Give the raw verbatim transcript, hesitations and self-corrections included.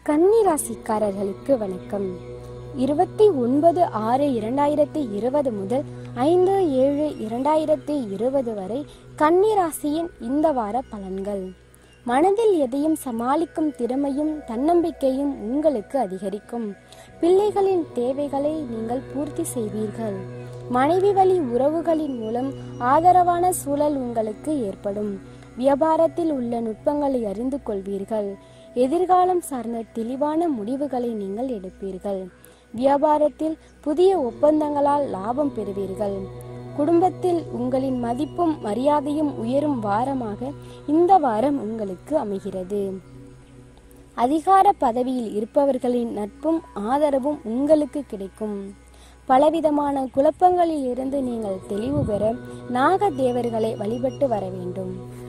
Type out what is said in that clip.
கன்னி ராசிக்காரர்களுக்கு வணக்கம். இருபத்தி ஒன்பது ஆறு இரண்டாயிரத்தி இருபது முதல் ஐந்து ஏழு இரண்டாயிரத்தி இருபது வரை கன்னி ராசியின் இந்த வார பலன்கள். மனதில் எதையும் சமாளிக்கும் திறமையும் தன்னம்பிக்கையும் உங்களுக்கு அதிகரிக்கும். பிள்ளைகளின் தேவைகளை நீங்கள் பூர்த்தி செய்வீர்கள். மனைவி வழி உறவுகளின் மூலம் ஆதரவான சூழல் உங்களுக்கு ஏற்படும். வியாபாரத்தில் உள்ள நுட்பங்களை அறிந்து கொள்வீர்கள். எதிர்காலம் சார்ந்த தெளிவான முடிவுகளை நீங்கள் எடுப்பீர்கள். வியாபாரத்தில் புதிய ஒப்பந்தங்களால் லாபம் பெறுவீர்கள். குடும்பத்தில் உங்களின் மதிப்பும் மரியாதையும் உயரும் வாரமாக இந்த வாரம் உங்களுக்கு அமைகிறது. அதிகார பதவியில் இருப்பவர்களின் நட்பும் ஆதரவும் உங்களுக்கு கிடைக்கும். பலவிதமான குழப்பங்களில் இருந்து நீங்கள் தெளிவு பெற நாக தேவர்களை வழிபட்டு வர வேண்டும்.